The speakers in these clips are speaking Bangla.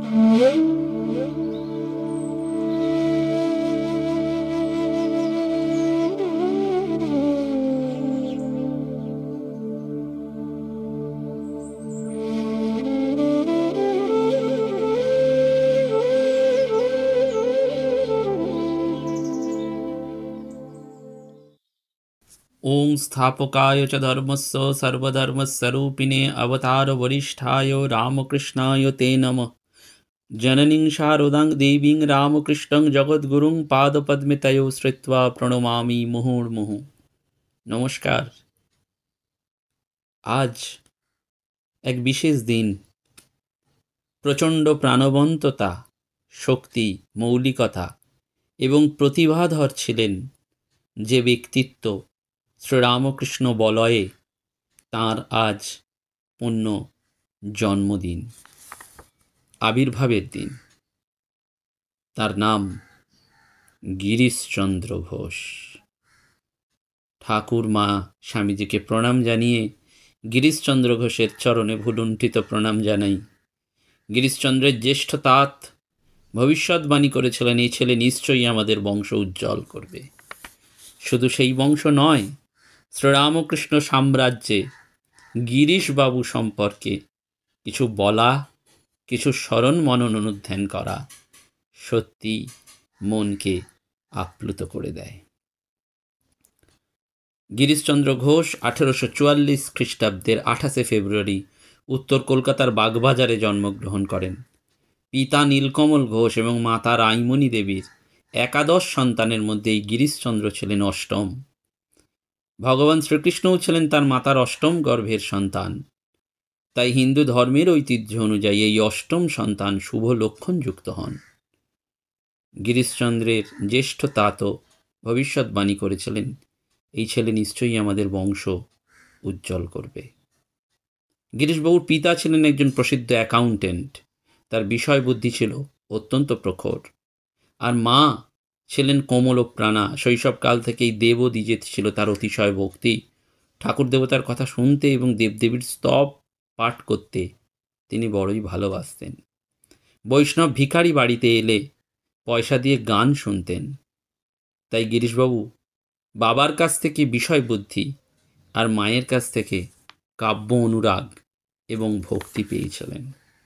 ओं स्थापकाय च धर्मस्य सर्वधर्मस्वरूपिणे अवतारवरिष्ठाय रामकृष्णाय ते नमः। जननीं शारदां देवीं रामकृष्णं जगद्गुरुं पादपद्मे तयो श्रित्वा प्रणमामि मुहुर्मुहुः। নমস্কার। আজ এক বিশেষ দিন। প্রচণ্ড প্রাণবন্ততা, শক্তি, মৌলিকতা এবং প্রতিভাধর ছিলেন যে ব্যক্তিত্ব শ্রীরামকৃষ্ণ বলয়ে, তাঁর আজ পূর্ণ জন্মদিন, আবির্ভাবের দিন। তার নাম গিরিশচন্দ্র ঘোষ। ঠাকুর মা স্বামীজিকে প্রণাম জানিয়ে গিরিশচন্দ্র ঘোষের চরণে ভুলুণ্ঠিত প্রণাম জানাই। গিরিশচন্দ্রের জ্যেষ্ঠ তাত ভবিষ্যৎবাণী করেছিলেন, এই ছেলে নিশ্চয়ই আমাদের বংশ উজ্জ্বল করবে। শুধু সেই বংশ নয়, শ্রীরামকৃষ্ণ সাম্রাজ্যে গিরিশবাবু সম্পর্কে কিছু বলা, কিছু স্মরণ মনন অনুধ্যান করা সত্যি মনকে আপ্লুত করে দেয়। গিরিশচন্দ্র ঘোষ 1844 খ্রিস্টাব্দের 28 ফেব্রুয়ারি উত্তর কলকাতার বাগবাজারে জন্মগ্রহণ করেন। পিতা নীলকমল ঘোষ এবং মাতা রাইমণি দেবীর একাদশ সন্তানের মধ্যে এই গিরিশচন্দ্র ছিলেন অষ্টম। ভগবান শ্রীকৃষ্ণও ছিলেন তার মাতার অষ্টম গর্ভের সন্তান। তাই হিন্দু ধর্মের ঐতিহ্য অনুযায়ী এই অষ্টম সন্তান শুভ লক্ষণযুক্ত হন। গিরিশচন্দ্রের জ্যেষ্ঠ তাতও ভবিষ্যৎবাণী করেছিলেন, এই ছেলে নিশ্চয়ই আমাদের বংশ উজ্জ্বল করবে। গিরিশবাবুর পিতা ছিলেন একজন প্রসিদ্ধ অ্যাকাউন্টেন্ট। তার বিষয় বুদ্ধি ছিল অত্যন্ত প্রখর। আর মা ছিলেন কোমলপ্রাণা। শৈশবকাল থেকেই দেব দ্বিজে ছিল তার অতিশয় ভক্তি। ঠাকুর দেবতার কথা শুনতে এবং দেবদেবীর স্তব পাঠ করতে তিনি বড়ই ভালোবাসতেন। বৈষ্ণব ভিখারি বাড়িতে এলে পয়সা দিয়ে গান শুনতেন। তাই গিরিশবাবু বাবার কাছ থেকে বিষয় বুদ্ধি আর মায়ের কাছ থেকে কাব্য অনুরাগ এবং ভক্তি পেয়েছিলেন।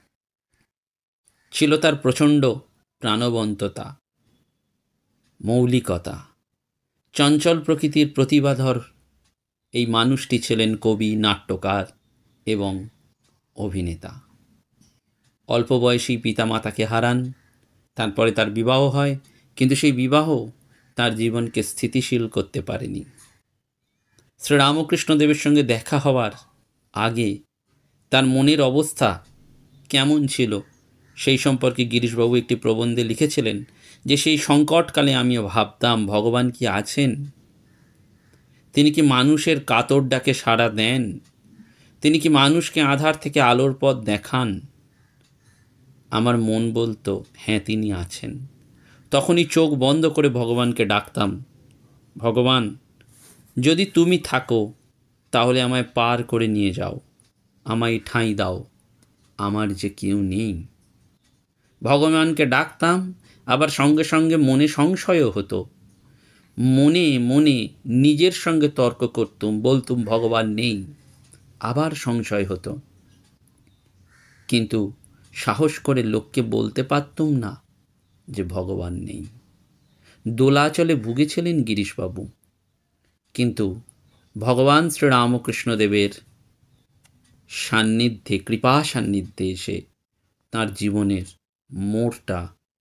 ছিল তার প্রচণ্ড প্রাণবন্ততা, মৌলিকতা, চঞ্চল প্রকৃতির প্রতিভাধর এই মানুষটি ছিলেন কবি, নাট্যকার এবং অভিনেতা। অল্প বয়সী পিতামাতাকে হারান, তারপরে তার বিবাহ হয়, কিন্তু সেই বিবাহ তার জীবনকে স্থিতিশীল করতে পারেনি। শ্রীরামকৃষ্ণদেবের সঙ্গে দেখা হওয়ার আগে তার মনের অবস্থা কেমন ছিল সেই সম্পর্কে গিরিশবাবু একটি প্রবন্ধে লিখেছিলেন যে সেই সংকটকালে আমিও ভাবতাম, ভগবান কি আছেন? তিনি কি মানুষের কাতর ডাকে সাড়া দেন? তিনি কি মানুষকে আধার থেকে আলোর পথ দেখান? আমার মন বলতো, হ্যাঁ, তিনি আছেন। তখনই চোখ বন্ধ করে ভগবানকে ডাকতাম, ভগবান, যদি তুমি থাকো তাহলে আমায় পার করে নিয়ে যাও, আমায় ঠাঁই দাও, আমার যে কেউ নেই। ভগবানকে ডাকতাম, আবার সঙ্গে সঙ্গে মনে সংশয়ও হতো। মনে মনে নিজের সঙ্গে তর্ক করতুম, বলতুম ভগবান নেই, আবার সংশয় হতো। কিন্তু সাহস করে লোককে বলতে পারতুম না যে ভগবান নেই। দোলাচলে ভুগেছিলেন গিরিশবাবু, কিন্তু ভগবান শ্রীরামকৃষ্ণদেবের সান্নিধ্যে, কৃপা সান্নিধ্যে এসে তাঁর জীবনের মোড়টা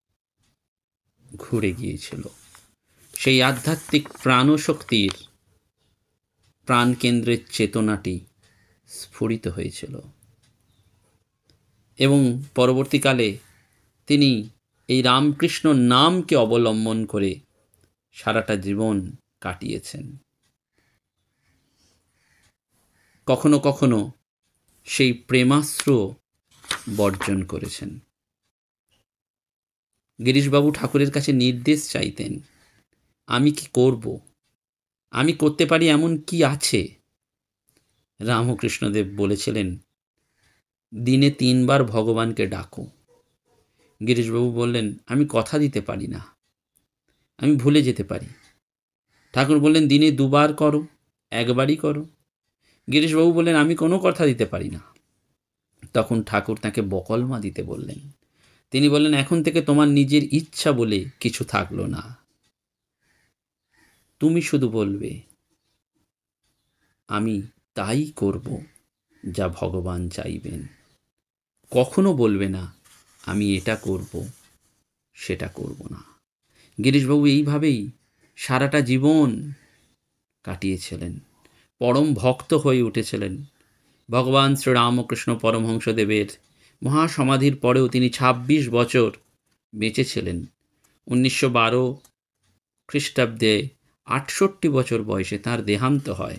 ঘুরে গিয়েছিল। সেই আধ্যাত্মিক প্রাণশক্তির প্রাণকেন্দ্রের চেতনাটি স্ফুরিত হয়েছিল এবং পরবর্তীকালে তিনি এই রামকৃষ্ণ নামকে অবলম্বন করে সারাটা জীবন কাটিয়েছেন। কখনো কখনো সেই প্রেমাস্ত্র বর্জন করেছেন। গিরিশবাবু ঠাকুরের কাছে নির্দেশ চাইতেন, আমি কি করব? আমি করতে পারি এমন কি আছে? রামকৃষ্ণদেব বলেছিলেন, দিনে 3 বার ভগবানকে ডাকো। গিরিশবাবু বললেন, আমি কথা দিতে পারি না, আমি ভুলে যেতে পারি। ঠাকুর বললেন, দিনে দুবার করো, একবারই করো। গিরিশবাবু বললেন, আমি কোনো কথা দিতে পারি না। তখন ঠাকুর তাকে বকলমা দিতে বললেন। তিনি বললেন, এখন থেকে তোমার নিজের ইচ্ছা বলে কিছু থাকলো না, তুমি শুধু বলবে আমি তাই করব যা ভগবান চাইবেন। কখনো বলবে না আমি এটা করব সেটা করব না। গিরিশবাবু এইভাবেই সারাটা জীবন কাটিয়েছিলেন, পরম ভক্ত হয়ে উঠেছিলেন। ভগবান শ্রীরামকৃষ্ণ পরমহংসদেবের মহাসমাধির পরেও তিনি ২৬ বছর বেঁচেছিলেন। ১৯১২ খ্রিস্টাব্দে ৬৮ বছর বয়সে তাঁর দেহান্ত হয়।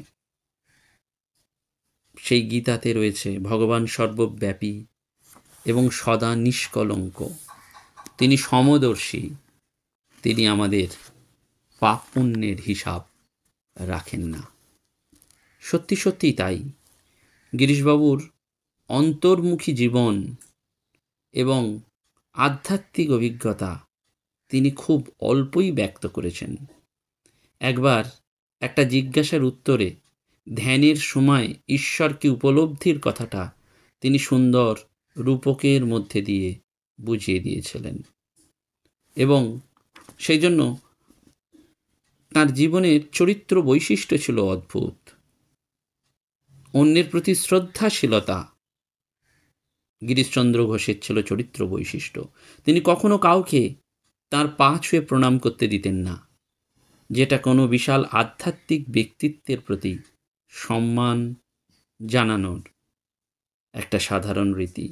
সেই গীতাতে রয়েছে ভগবান সর্বব্যাপী এবং সদা নিষ্কলঙ্ক, তিনি সমদর্শী, তিনি আমাদের পাপ পুণ্যের হিসাব রাখেন না। সত্যি সত্যিই তাই। গিরিশবাবুর অন্তর্মুখী জীবন এবং আধ্যাত্মিক অভিজ্ঞতা তিনি খুব অল্পই ব্যক্ত করেছেন। একবার একটা জিজ্ঞাসার উত্তরে ধ্যানের সময় ঈশ্বরকে উপলব্ধির কথাটা তিনি সুন্দর রূপকের মধ্যে দিয়ে বুঝিয়ে দিয়েছিলেন, এবং সেই জন্য তাঁর জীবনের চরিত্র বৈশিষ্ট্য ছিল অদ্ভুত। অন্যের প্রতি শ্রদ্ধাশীলতা গিরিশচন্দ্র ঘোষের ছিল চরিত্র বৈশিষ্ট্য। তিনি কখনো কাউকে তাঁর পা ছুঁয়ে প্রণাম করতে দিতেন না, যেটা কোনো বিশাল আধ্যাত্মিক ব্যক্তিত্বের প্রতি সম্মান জানানোর একটা সাধারণ রীতি।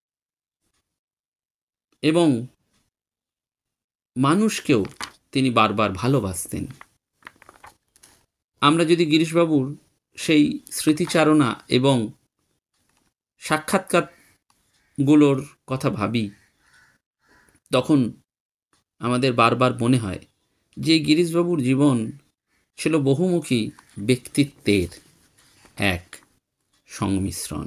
এবং মানুষকেও তিনি বারবার ভালোবাসতেন। আমরা যদি গিরিশবাবুর সেই স্মৃতিচারণা এবং সাক্ষাৎকারগুলোর কথা ভাবি, তখন আমাদের বারবার মনে হয় যে গিরিশবাবুর জীবন ছিল বহুমুখী ব্যক্তিত্বের এক সংমিশ্রণ।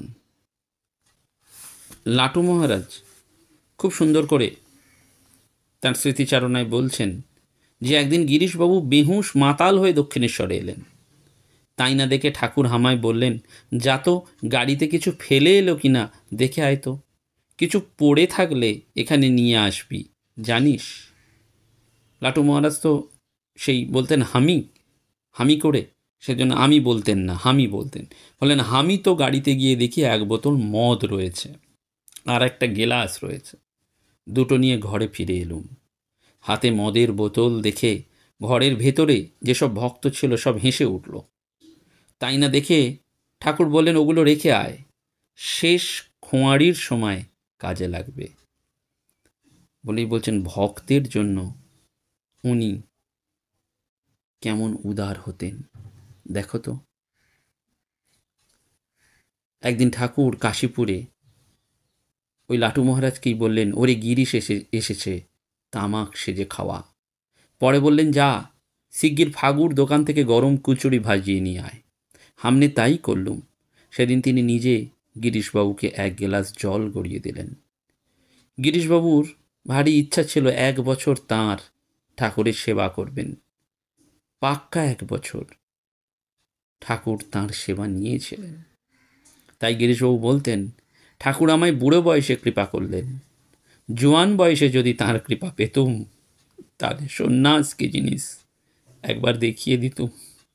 লাটু মহারাজ খুব সুন্দর করে তার স্মৃতিচারণায় বলছেন যে একদিন গিরিশবাবু বেহুঁশ মাতাল হয়ে দক্ষিণেশ্বরে এলেন। তাই না দেখে ঠাকুর হামায় বললেন, যা তো গাড়িতে কিছু ফেলে এলো কিনা দেখে আয় তো, কিছু পড়ে থাকলে এখানে নিয়ে আসবি, জানিস। লাটু মহারাজ তো সেই বলতেন হামি, হামি করে, সেজন্য আমি বলতেন না, হামি বলতেন। বললেন, হামি তো গাড়িতে গিয়ে দেখি এক বোতল মদ রয়েছে আর একটা গেলাস রয়েছে, দুটো নিয়ে ঘরে ফিরে এলুম। হাতে মদের বোতল দেখে ঘরের ভেতরে যেসব ভক্ত ছিল সব হেসে উঠল। তাই না দেখে ঠাকুর বললেন, ওগুলো রেখে আয়, শেষ খোঁয়ারির সময় কাজে লাগবে। বলেই বলছেন, ভক্তের জন্য উনি কেমন উদার হতেন দেখো তো। একদিন ঠাকুর কাশীপুরে ওই লাটু মহারাজকেই বললেন, ওরে গিরিশ এসেছে তামাক সেজে খাওয়া। পরে বললেন, যা শিগগির ফাগুর দোকান থেকে গরম কুচুরি ভাজিয়ে নিয়ে আয়। হামনে তাই করলুম। সেদিন তিনি নিজে গিরিশবাবুকে এক গ্লাস জল গড়িয়ে দিলেন। গিরিশবাবুর ভারী ইচ্ছা ছিল 1 বছর তাঁর ঠাকুরের সেবা করবেন। পাক্কা 1 বছর ঠাকুর তাঁর সেবা নিয়েছিলেন। তাই গিরিশবাবু বলতেন, ঠাকুর আমায় বুড়ো বয়সে কৃপা করলেন, জোয়ান বয়সে যদি তাঁর কৃপা পেতুম তাহলে সন্ন্যাস কি জিনিস একবার দেখিয়ে দিতুম।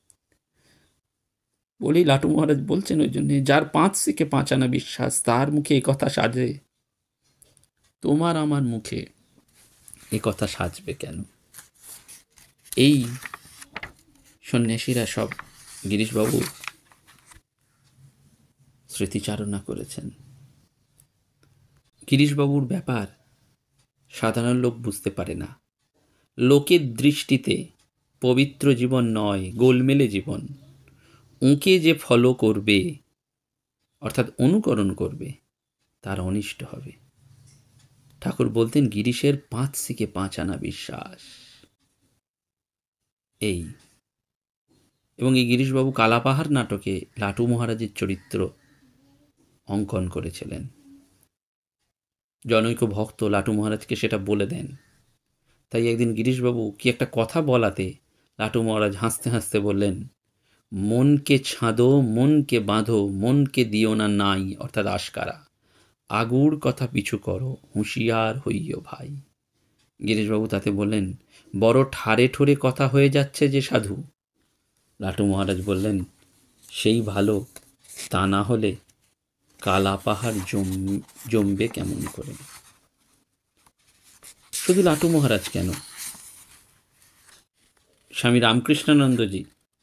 বলেই লাটু মহারাজ বলছেন, ওই জন্যে যার 5 শিখে 5 আনা বিশ্বাস, তার মুখে এ কথা সাজে, তোমার আমার মুখে এ কথা সাজবে কেন। এই সন্ন্যাসীরা সব গিরিশবাবু স্মৃতিচারণা করেছেন। গিরিশবাবুর ব্যাপার সাধারণ লোক বুঝতে পারে না। লোকের দৃষ্টিতে পবিত্র জীবন নয়, গোলমেলে জীবন। ওঁকে যে ফলো করবে অর্থাৎ অনুকরণ করবে তার অনিষ্ট হবে। ঠাকুর বলতেন, গিরিশের 5 শিখে 5 আনা বিশ্বাস। এই এবং এই গিরিশবাবু কালাপাহাড় নাটকে লাটু মহারাজের চরিত্র অঙ্কন করেছিলেন। জনৈক ভক্ত লাটু মহারাজকে সেটা বলে দেন। তাই একদিন গিরিশবাবু কি একটা কথা বলাতে লাটু মহারাজ হাসতে হাসতে বললেন, মনকে ছাঁদো, মনকে বাঁধো, মনকে দিও না নাই, অর্থাৎ আশকারা। আগুর কথা পিছু করো, হুঁশিয়ার হইও ভাই। গিরিশবাবু তাতে বললেন, বড় ঠারে ঠোরে কথা হয়ে যাচ্ছে যে সাধু। লাটু মহারাজ বললেন, সেই ভালো, তা না হলে কালা পাহাড় জমবে কেমন করে। শুধু লাটু মহারাজ কেন, স্বামী রামকৃষ্ণানন্দজি,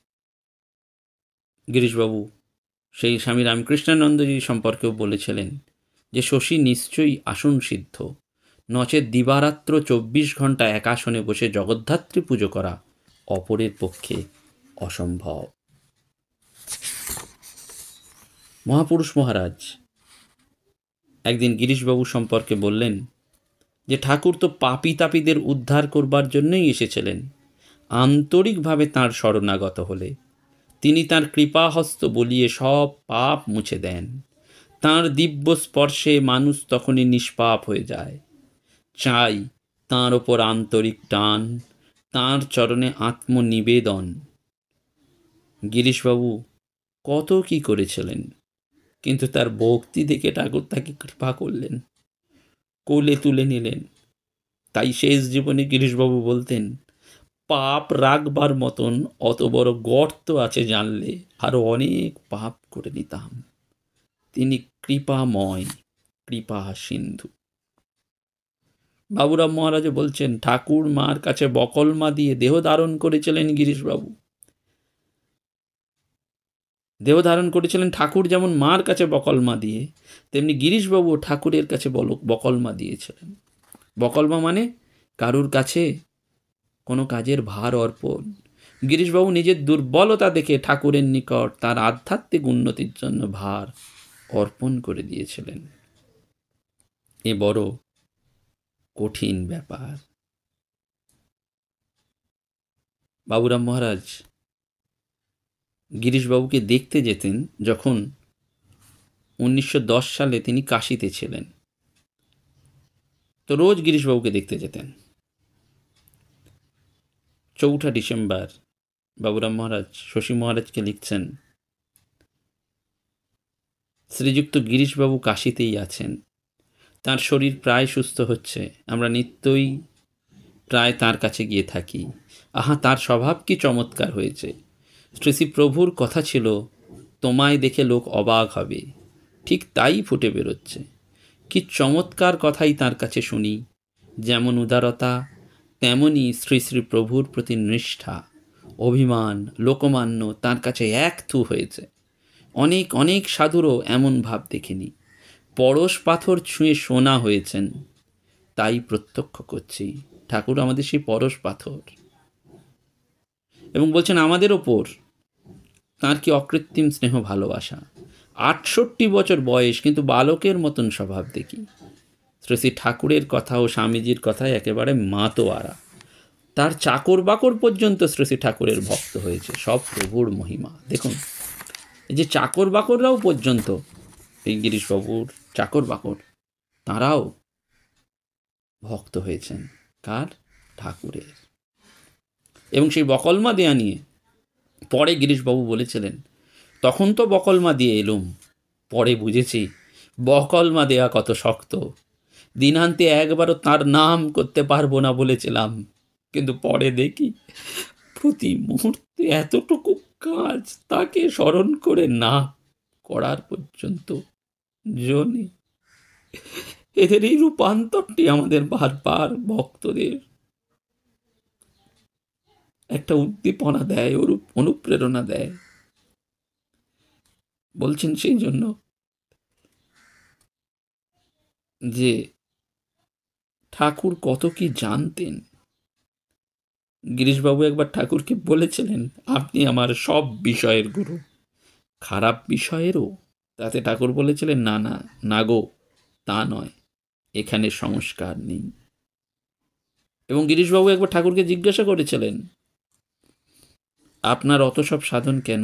গিরিশবাবু সেই স্বামী রামকৃষ্ণানন্দজি সম্পর্কেও বলেছিলেন যে শশী নিশ্চয়ই আসন সিদ্ধ, নচেত দিবারাত্র 24 ঘন্টা এক আসনে বসে জগদ্ধাত্রী পুজো করা অপরের পক্ষে অসম্ভব। মহাপুরুষ মহারাজ একদিন গিরিশবাবু সম্পর্কে বললেন যে ঠাকুর তো পাপী তাপীদের উদ্ধার করবার জন্যই এসেছিলেন, আন্তরিকভাবে তাঁর শরণাগত হলে তিনি তাঁর কৃপাহস্ত বলিয়ে সব পাপ মুছে দেন। তাঁর দিব্য স্পর্শে মানুষ তখনই নিষ্পাপ হয়ে যায়। চাই তাঁর ওপর আন্তরিক টান, তাঁর চরণে আত্মনিবেদন। গিরিশবাবু কত কি করেছিলেন, কিন্তু তার ভক্তি দেখে ঠাকুর তাকে কৃপা করলেন, কোলে তুলে নিলেন। তাই শেষ জীবনে গিরিশবাবু বলতেন, পাপ রাখবার মতন অত বড় গর্ত আছে জানলে আরো অনেক পাপ করে নিতাম। তিনি কৃপাময়, কৃপা সিন্ধু। বাবুরাম মহারাজ বলছেন, ঠাকুর মার কাছে বকলমা দিয়ে দেহ ধারণ করেছিলেন গিরিশবাবু। দেহ ধারণ করেছিলেন ঠাকুর যেমন মার কাছে বকলমা দিয়ে, তেমনি গিরিশবাবু ঠাকুরের কাছে বকলমা দিয়েছিলেন। বকলমা মানে কারুর কাছে কোনো কাজের ভার অর্পণ। গিরিশবাবু নিজের দুর্বলতা দেখে ঠাকুরের নিকট তার আধ্যাত্মিক উন্নতির জন্য ভার অর্পণ করে দিয়েছিলেন। এ বড় কঠিন ব্যাপার। বাবুরাম মহারাজ গিরিশবাবুকে দেখতে যেতেন যখন 1910 সালে তিনি কাশীতে ছিলেন, তো রোজ গিরিশবাবুকে দেখতে যেতেন। 4 ডিসেম্বর বাবুরাম মহারাজ শশী মহারাজকে লিখছেন, শ্রীযুক্ত গিরিশবাবু কাশীতেই আছেন, তার শরীর প্রায় সুস্থ হচ্ছে, আমরা নিত্যই প্রায় তার কাছে গিয়ে থাকি। আহা, তার স্বভাব কি চমৎকার হয়েছে। শ্রী শ্রী প্রভুর কথা ছিল, তোমায় দেখে লোক অবাক হবে, ঠিক তাই ফুটে বেরোচ্ছে। কি চমৎকার কথাই তার কাছে শুনি, যেমন উদারতা তেমনি শ্রী শ্রী প্রভুর প্রতি নিষ্ঠা, অভিমান, লোকমান্য তার কাছে এক থু হয়েছে। অনেক অনেক সাধুরও এমন ভাব দেখিনি। পরশ পাথর ছুঁয়ে সোনা হয়েছেন, তাই প্রত্যক্ষ করছি। ঠাকুর আমাদের সেই পরশ পাথর। এবং বলছেন আমাদের ওপর তাঁর কি অকৃত্রিম স্নেহ ভালোবাসা। 68 বছর বয়স, কিন্তু বালকের মতন স্বভাব দেখি। শ্রী শ্রী ঠাকুরের কথা ও স্বামীজির কথায় একেবারে মাতোয়ারা। তার চাকর বাকর পর্যন্ত শ্রী শ্রী ঠাকুরের ভক্ত হয়েছে। সব প্রভুর মহিমা। দেখুন, এই যে চাকর বাকররাও পর্যন্ত, এই গিরিশবাবুর চাকর বাকর, তাঁরাও ভক্ত হয়েছেন কার? ঠাকুরের। এবং সেই বকলমা দেয়া নিয়ে পরে গিরিশবাবু বলেছিলেন, তখন তো বকলমা দিয়ে এলুম, পরে বুঝেছি বকলমা দেয়া কত শক্ত। দিনান্তে একবারও তার নাম করতে পারবো না বলেছিলাম, কিন্তু পরে দেখি প্রতি মুহূর্তে এতটুকু কাজ তাকে স্মরণ করে না করার পর্যন্ত জনি। এদের এই রূপান্তরটি আমাদের বারবার ভক্তদের একটা উদ্দীপনা দেয়, অনুপ্রেরণা দেয়। বলছেন সেই জন্য যে ঠাকুর কত কি জানতেন। গিরিশবাবু একবার ঠাকুরকে বলেছিলেন, আপনি আমার সব বিষয়ের গুরু, খারাপ বিষয়েরও। তাতে ঠাকুর বলেছিলেন, না না না গো, তা নয়, এখানে সংস্কার নেই। এবং গিরিশবাবু একবার ঠাকুরকে জিজ্ঞাসা করেছিলেন, আপনার অত সব সাধন কেন?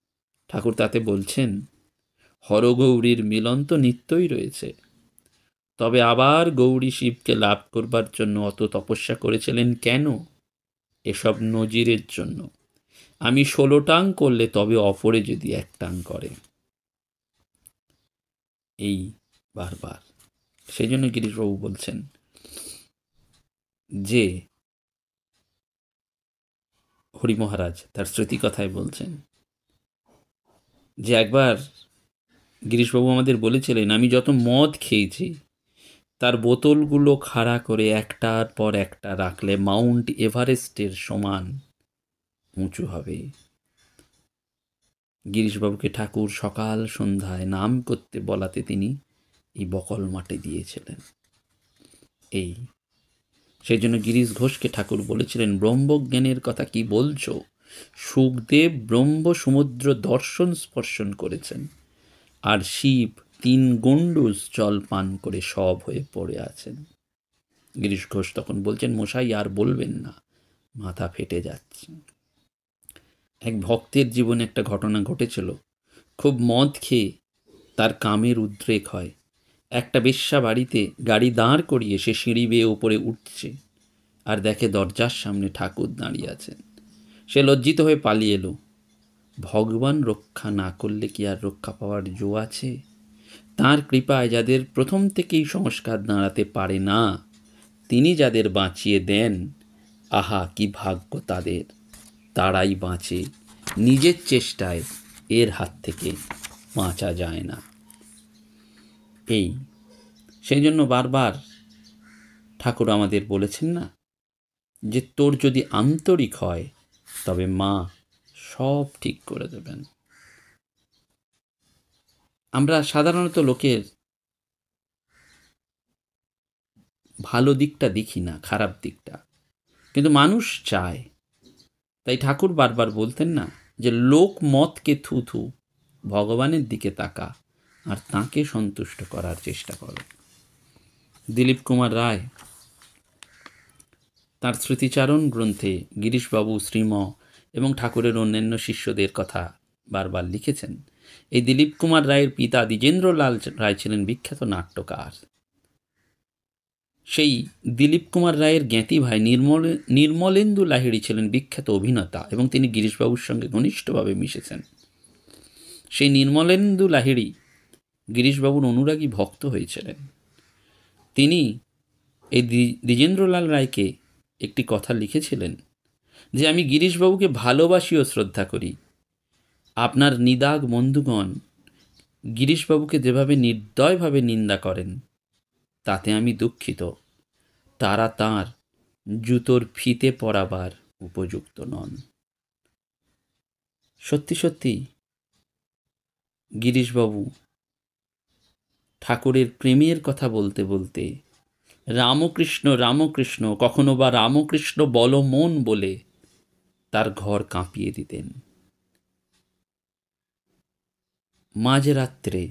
ঠাকুর তাতে বলছেন, হরগৌরীর মিলন তো নিত্যই রয়েছে, তবে আবার গৌরী শিবকে লাভ করবার জন্য অত তপস্যা করেছিলেন কেন? এসব নজিরের জন্য। আমি ১৬ টাং করলে তবে অপরে যদি ১ টাং করে, এই বারবার। সেই জন্য গিরিশবাবু বলছেন যে হরি মহারাজ তার স্মৃতিকথায় বলছেন যে একবার গিরিশবাবু আমাদের বলেছিলেন, আমি যত মদ খেয়েছি তার বোতলগুলো খাড়া করে একটার পর একটা রাখলে মাউন্ট এভারেস্টের সমান উঁচু হবে। গিরিশবাবুকে ঠাকুর সকাল সন্ধ্যায় নাম করতে বলাতে তিনি এই বকল মাটি দিয়েছিলেন। এই সেই জন্য গিরিশ ঘোষকে ঠাকুর বলেছিলেন, ব্রহ্মজ্ঞানের কথা কি বলছো? সুখদেব ব্রহ্ম সমুদ্র দর্শন স্পর্শন করেছেন, আর শিব ৩ গণ্ডুষ জল পান করে সব হয়ে পড়ে আছেন। গিরিশ ঘোষ তখন বলছেন, মশাই আর বলবেন না, মাথা ফেটে যাচ্ছে। এক ভক্তের জীবনে একটা ঘটনা ঘটেছিল। খুব মদ খেয়ে তার কামের উদ্রেক হয়। একটা বেশ্যা বাড়িতে গাড়ি দাঁড় করিয়ে সে সিঁড়ি বেয়ে ওপরে উঠছে, আর দেখে দরজার সামনে ঠাকুর দাঁড়িয়ে আছেন। সে লজ্জিত হয়ে পালিয়ে এলো। ভগবান রক্ষা না করলে কি আর রক্ষা পাওয়ার জো আছে? তাঁর কৃপায় যাদের প্রথম থেকেই সংস্কার দাঁড়াতে পারে না, তিনি যাদের বাঁচিয়ে দেন, আহা কি ভাগ্য তাদের। তারাই বাঁচে, নিজের চেষ্টায় এর হাত থেকে বাঁচা যায় না। এই সেই জন্য বারবার ঠাকুর আমাদের বলেছেন না, যে তোর যদি আন্তরিক হয় তবে মা সব ঠিক করে দেবেন। আমরা সাধারণত লোকের ভালো দিকটা দেখি না, খারাপ দিকটা, কিন্তু মানুষ চায়। তাই ঠাকুর বারবার বলতেন না যে লোক মতকে থু থু, ভগবানের দিকে তাকা আর তাকে সন্তুষ্ট করার চেষ্টা করো। দিলীপ কুমার রায় তার স্মৃতিচারণ গ্রন্থে গিরিশবাবু, শ্রীম এবং ঠাকুরের অন্যান্য শিষ্যদের কথা বারবার লিখেছেন। এই দিলীপ কুমার রায়ের পিতা দ্বিজেন্দ্রলাল রায় ছিলেন বিখ্যাত নাট্যকার। সেই দিলীপ কুমার রায়ের জ্ঞাতি ভাই নির্মলেন্দু লাহিড়ী ছিলেন বিখ্যাত অভিনেতা, এবং তিনি গিরিশবাবুর সঙ্গে ঘনিষ্ঠভাবে মিশেছেন। সেই নির্মলেন্দু লাহিড়ী গিরিশবাবুর অনুরাগী ভক্ত হয়েছিলেন। তিনি এই দ্বিজেন্দ্রলাল রায়কে একটি কথা লিখেছিলেন যে, আমি গিরিশবাবুকে ভালোবাসি ও শ্রদ্ধা করি। আপনার নিদাগ বন্ধুগণ গিরিশবাবুকে যেভাবে নির্দয়ভাবে নিন্দা করেন, তাতে আমি দুঃখিত। তারা তাঁর জুতোর ফিতে পরাবার উপযুক্ত নন। সত্যি সত্যি গিরিশবাবু ঠাকুরের প্রেমের কথা বলতে বলতে রামকৃষ্ণ রামকৃষ্ণ, কখনো বা রামকৃষ্ণ বল মন বলে তার ঘর কাঁপিয়ে দিতেন। মাঝরাত্রে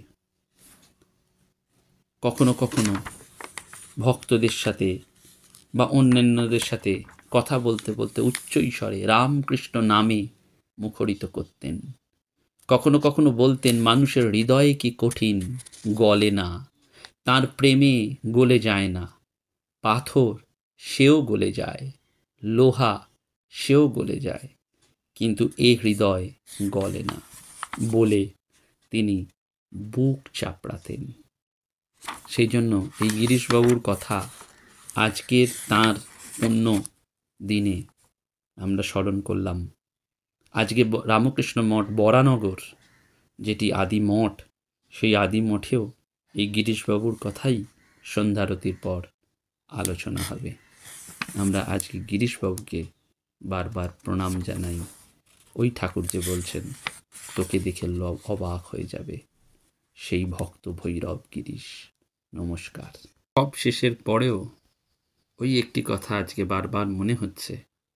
কখনো কখনো ভক্তদের সাথে বা অন্যান্যদের সাথে কথা বলতে বলতে উচ্চ স্বরে রামকৃষ্ণ নামে মুখরিত করতেন। কখনো কখনো বলতেন, মানুষের হৃদয়ে কি কঠিন, গলে না, তার প্রেমে গলে যায় না। পাথর সেও গলে যায়, লোহা সেও গলে যায়, কিন্তু এ হৃদয় গলে না বলে তিনি বুক চাপড়াতেন। সেই জন্য এই গিরিশবাবুর কথা আজকের তাঁর অন্য দিনে আমরা স্মরণ করলাম। আজকে রামকৃষ্ণ মঠ বরানগর, যেটি আদি মঠ, সেই আদি মঠেও এই গিরিশবাবুর কথাই সন্ধ্যারতির পর আলোচনা হবে। আমরা আজকে গিরিশবাবুকে বারবার প্রণাম জানাই। ওই ঠাকুর যে বলছেন, তোকে দেখে অবাক হয়ে যাবে, সেই ভক্ত ভৈরব গিরিশ। নমস্কার। সব শেষের পরেও ওই একটি কথা আজকে বারবার মনে হচ্ছে।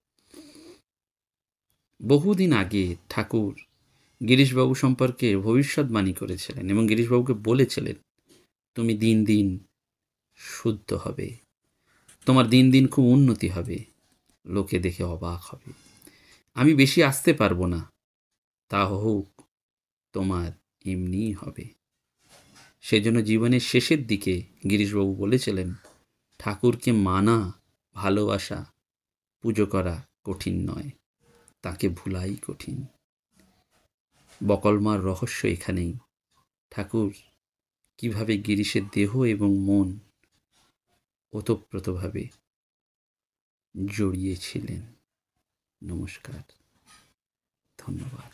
বহুদিন আগে ঠাকুর গিরিশবাবু সম্পর্কে ভবিষ্যৎবাণী করেছিলেন এবং গিরিশবাবুকে বলেছিলেন, তুমি দিন দিন শুদ্ধ হবে, তোমার দিন দিন খুব উন্নতি হবে, লোকে দেখে অবাক হবে। আমি বেশি আসতে পারবো না, তা হোক, তোমার এমনিই হবে। সেজন্য জীবনের শেষের দিকে গিরিশবাবু বলেছিলেন, ঠাকুরকে মানা, ভালোবাসা, পুজো করা কঠিন নয়, তাকে ভুলাই কঠিন। বকলমার রহস্য এখানেই। ঠাকুর কিভাবে গিরিশের দেহ এবং মন ওতপ্রোতভাবে জড়িয়েছিলেন। নমস্কার, ধন্যবাদ।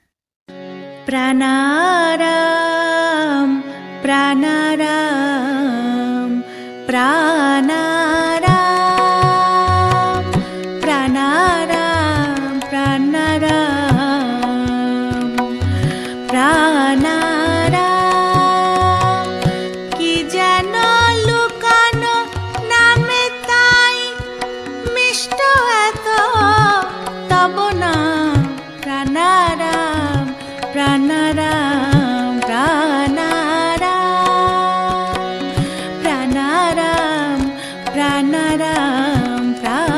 প্রাণারাম প্রাণারাম প্রাণারাম প্রাণারাম প্রাণারাম প্রাণারাম। কি যেন লুকানো নামে তাই মিষ্ট এত তব নাম। প্রাণারাম প্রাণারাম প্রাণারাম প্রাণারাম প্রাণারাম প্রাণ